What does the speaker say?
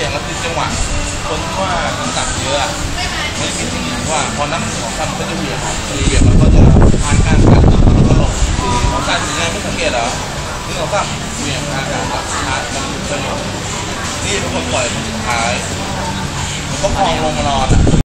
ยงแล้วติดจังหวะคนที่ว่าน้ำหนักเยอะไม่คิดที่นี่ว่าพอน้ำของซ้ำก็จะเหวี่ยงแล้วก็จะพานการกัดตลกของการยังไงไม่สังเกตเหรอนี่ของซ้ำเหวี่ยงพานการกัดชาร์จมันสนุกนี่เป็นคนปล่อยสุดท้ายมันก็มองลงมานอน